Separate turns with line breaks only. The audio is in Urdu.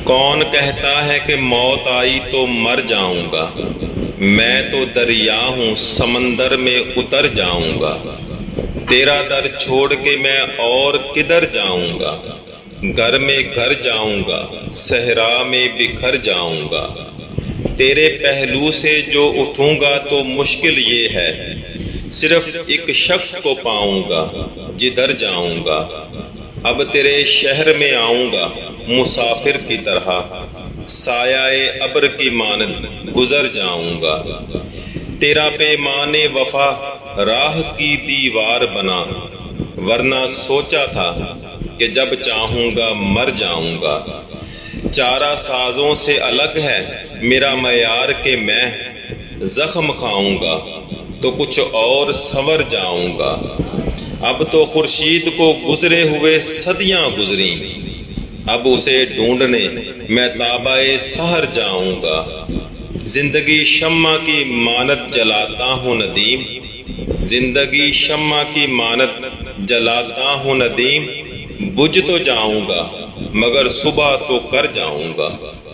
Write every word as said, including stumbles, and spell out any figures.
کون کہتا ہے کہ موت آئی تو مر جاؤں گا، میں تو دریا ہوں سمندر میں اتر جاؤں گا، تیرا در چھوڑ کے میں اور کدھر جاؤں گا، گھر میں گھر جاؤں گا صحرا میں بکھر جاؤں گا، تیرے پہلو سے جو اٹھوں گا تو مشکل یہ ہے صرف ایک شخص کو پاؤں گا جدھر جاؤں گا، اب تیرے شہر میں آؤں گا مسافر کی طرح، سایہ ابر کی مانند گزر جاؤں گا، تیرا پیمان وفا راہ کی دیوار بنا، ورنہ سوچا تھا کہ جب چاہوں گا مر جاؤں گا، چارہ سازوں سے الگ ہے میرا معیار کہ میں زخم کھاؤں گا تو کچھ اور سنور جاؤں گا، اب تو خورشید کو گزرے ہوئے صدیاں گزریں، اب اسے ڈھونڈنے میں تابہ سحر جاؤں گا، زندگی شمع کی مانت جلاتا ہوں ندیم، زندگی شمع کی مانت جلاتا ہوں ندیم، بجھ تو جاؤں گا مگر صبح تو کر جاؤں گا۔